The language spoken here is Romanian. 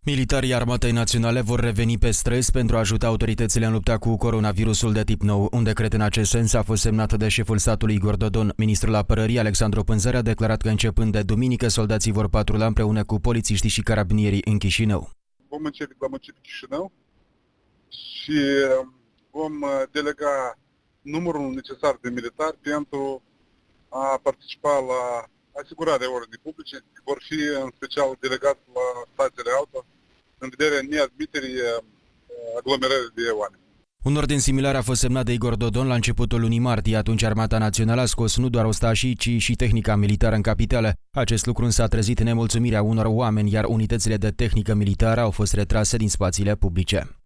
Militarii Armatei Naționale vor reveni pe străzi pentru a ajuta autoritățile în lupta cu coronavirusul de tip nou. Un decret în acest sens a fost semnat de șeful statului Igor Dodon. Ministrul Apărării Alexandru Pânzăr a declarat că începând de duminică soldații vor patrula împreună cu polițiștii și carabinierii în Chișinău. Vom începe Chișinău și vom delega numărul necesar de militari pentru a participa la asigurarea ordinii publice. Vor fi în special delegați la stațiile auto în vederea neadmiterii aglomerării de oameni. Un ordin similar a fost semnat de Igor Dodon la începutul lunii martie. Atunci Armata Națională a scos nu doar ostașii, ci și tehnica militară în capitală. Acest lucru însă a trezit nemulțumirea unor oameni, iar unitățile de tehnică militară au fost retrase din spațiile publice.